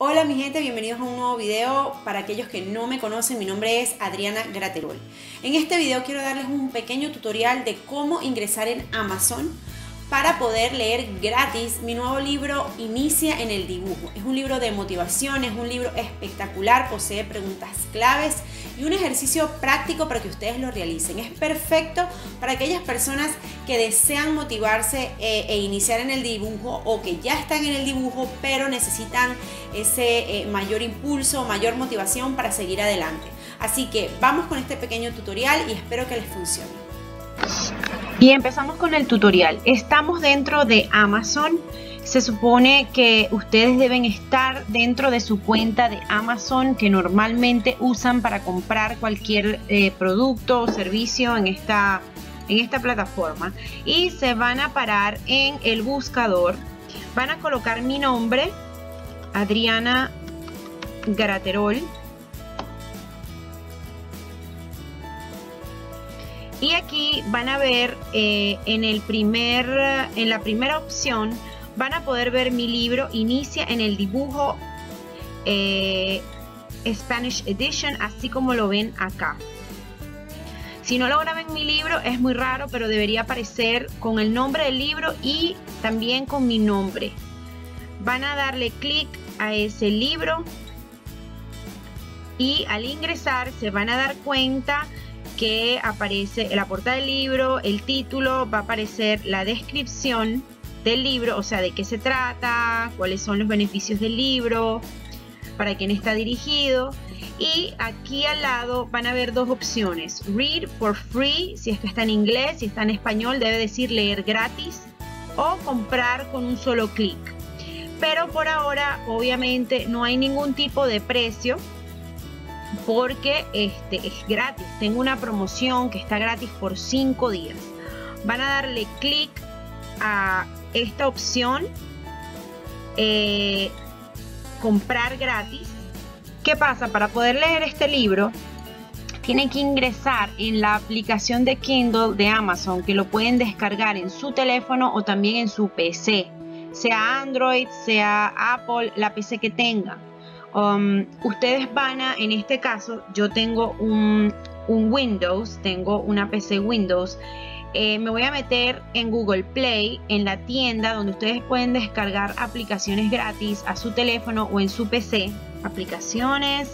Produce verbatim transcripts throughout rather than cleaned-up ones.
Hola mi gente, bienvenidos a un nuevo video. Para aquellos que no me conocen, mi nombre es Adriana Graterol. En este video quiero darles un pequeño tutorial de cómo ingresar en Amazon para poder leer gratis mi nuevo libro Inicia en el dibujo. Es un libro de motivación, es un libro espectacular, posee preguntas claves y un ejercicio práctico para que ustedes lo realicen. Es perfecto para aquellas personas que desean motivarse e, e iniciar en el dibujo, o que ya están en el dibujo pero necesitan ese eh, mayor impulso, mayor motivación para seguir adelante. Así que vamos con este pequeño tutorial y espero que les funcione. Y empezamos con el tutorial. Estamos dentro de Amazon. Se supone que ustedes deben estar dentro de su cuenta de Amazon que normalmente usan para comprar cualquier eh, producto o servicio en esta, en esta plataforma. Y se van a parar en el buscador. Van a colocar mi nombre, Adriana Graterol. Y aquí van a ver eh, en, el primer, en la primera opción van a poder ver mi libro Inicia en el dibujo eh, Spanish Edition, así como lo ven acá. Si no lo graban mi libro es muy raro, pero debería aparecer con el nombre del libro y también con mi nombre. Van a darle clic a ese libro y al ingresar se van a dar cuenta que aparece en la portada del libro, el título, va a aparecer la descripción del libro, o sea, de qué se trata, cuáles son los beneficios del libro, para quién está dirigido. Y aquí al lado van a ver dos opciones: read for free, si es que está en inglés, si está en español debe decir leer gratis, o comprar con un solo clic. Pero por ahora obviamente no hay ningún tipo de precio, porque este es gratis. Tengo una promoción que está gratis por cinco días. Van a darle clic a esta opción, eh, comprar gratis. ¿Qué pasa? Para poder leer este libro tienen que ingresar en la aplicación de Kindle de Amazon, que lo pueden descargar en su teléfono o también en su P C, sea Android, sea Apple, la P C que tengan. Um, ustedes van a, en este caso yo tengo un, un Windows, tengo una P C Windows. eh, me voy a meter en Google Play, en la tienda donde ustedes pueden descargar aplicaciones gratis a su teléfono o en su P C. Aplicaciones,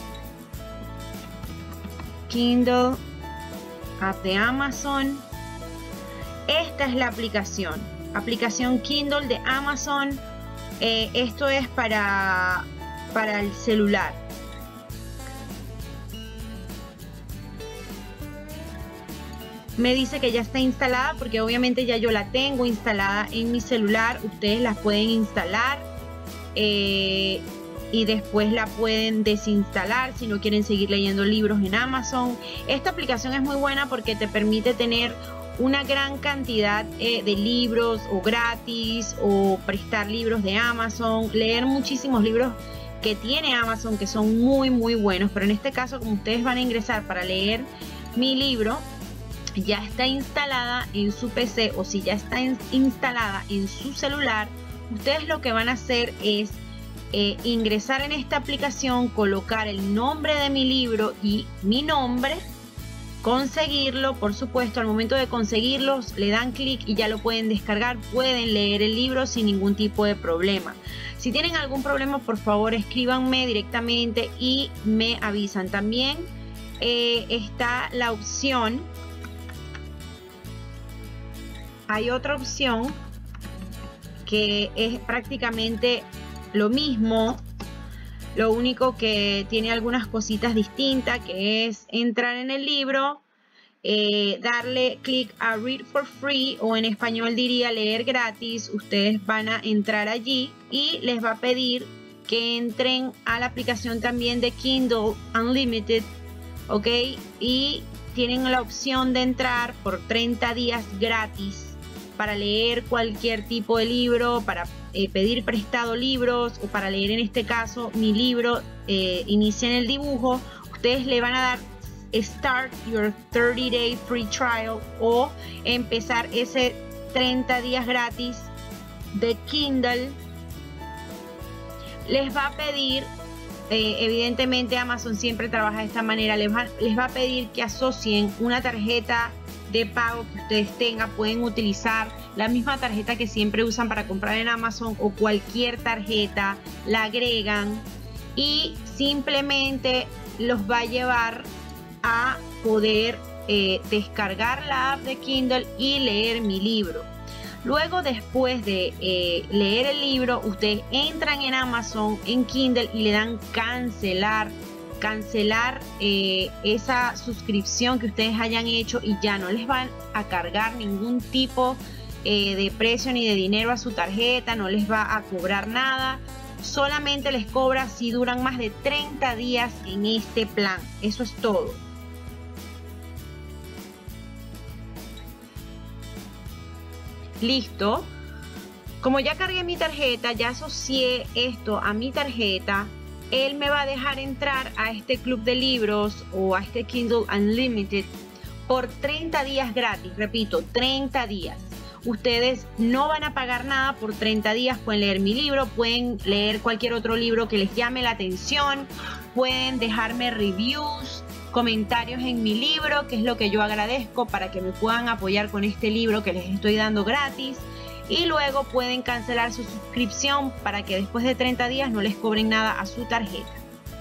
Kindle, app de Amazon. Esta es la aplicación, aplicación Kindle de Amazon. Eh, esto es para para el celular. Me dice que ya está instalada porque obviamente ya yo la tengo instalada en mi celular. Ustedes la pueden instalar eh, y después la pueden desinstalar si no quieren seguir leyendo libros en Amazon. Esta aplicación es muy buena porque te permite tener una gran cantidad eh, de libros o gratis, o prestar libros de Amazon, leer muchísimos libros que tiene Amazon que son muy muy buenos. Pero en este caso, como ustedes van a ingresar para leer mi libro, ya está instalada en su P C, o si ya está in instalada en su celular, ustedes lo que van a hacer es eh, ingresar en esta aplicación, colocar el nombre de mi libro y mi nombre, conseguirlo. Por supuesto, al momento de conseguirlos le dan clic y ya lo pueden descargar, pueden leer el libro sin ningún tipo de problema. Si tienen algún problema, por favor escríbanme directamente y me avisan. También eh, está la opción, hay otra opción que es prácticamente lo mismo, lo único que tiene algunas cositas distintas, que es entrar en el libro, eh, darle clic a Read for Free, o en español diría leer gratis. Ustedes van a entrar allí y les va a pedir que entren a la aplicación también de Kindle Unlimited, ok, y tienen la opción de entrar por treinta días gratis para leer cualquier tipo de libro, para eh, pedir prestado libros, o para leer en este caso mi libro eh, Inicia en el dibujo. Ustedes le van a dar Start your thirty day free trial, o empezar ese treinta días gratis de Kindle. les va a pedir, eh, evidentemente Amazon siempre trabaja de esta manera, les va, les va a pedir que asocien una tarjeta de pago que ustedes tengan. Pueden utilizar la misma tarjeta que siempre usan para comprar en Amazon o cualquier tarjeta, la agregan y simplemente los va a llevar a poder eh, descargar la app de Kindle y leer mi libro. Luego, después de eh, leer el libro, ustedes entran en Amazon, en Kindle, y le dan cancelar, cancelar eh, esa suscripción que ustedes hayan hecho, y ya no les van a cargar ningún tipo eh, de precio ni de dinero a su tarjeta, no les va a cobrar nada. Solamente les cobra si duran más de treinta días en este plan. Eso es todo. Listo. Como ya cargué mi tarjeta, ya asocié esto a mi tarjeta, él me va a dejar entrar a este club de libros o a este Kindle Unlimited por treinta días gratis. Repito, treinta días. Ustedes no van a pagar nada por treinta días. Pueden leer mi libro, pueden leer cualquier otro libro que les llame la atención, pueden dejarme reviews, comentarios en mi libro, que es lo que yo agradezco, para que me puedan apoyar con este libro que les estoy dando gratis. Y luego pueden cancelar su suscripción para que después de treinta días no les cobren nada a su tarjeta.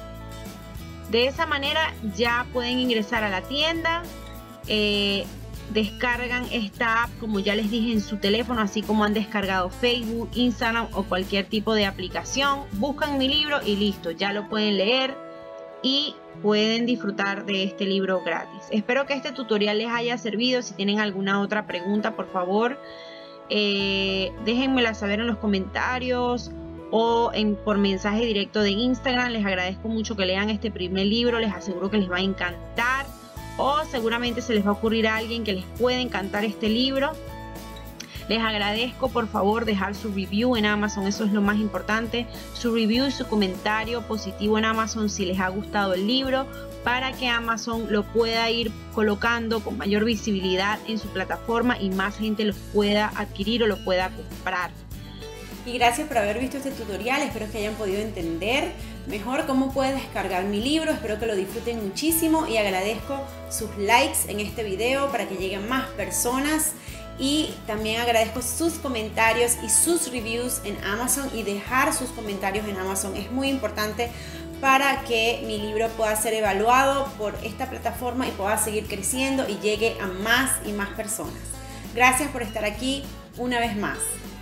De esa manera ya pueden ingresar a la tienda, eh, descargan esta app, como ya les dije, en su teléfono, así como han descargado Facebook, Instagram o cualquier tipo de aplicación. Buscan mi libro y listo, ya lo pueden leer y pueden disfrutar de este libro gratis. Espero que este tutorial les haya servido. Si tienen alguna otra pregunta, por favor, eh, déjenmela saber en los comentarios o en, por mensaje directo de Instagram. Les agradezco mucho que lean este primer libro, les aseguro que les va a encantar, o seguramente se les va a ocurrir a alguien que les puede encantar este libro. Les agradezco, por favor, dejar su review en Amazon, eso es lo más importante, su review y su comentario positivo en Amazon si les ha gustado el libro, para que Amazon lo pueda ir colocando con mayor visibilidad en su plataforma y más gente los pueda adquirir o lo pueda comprar. Y gracias por haber visto este tutorial, espero que hayan podido entender mejor cómo puedes descargar mi libro, espero que lo disfruten muchísimo y agradezco sus likes en este video para que lleguen más personas. Y también agradezco sus comentarios y sus reviews en Amazon, y dejar sus comentarios en Amazon es muy importante para que mi libro pueda ser evaluado por esta plataforma y pueda seguir creciendo y llegue a más y más personas. Gracias por estar aquí una vez más.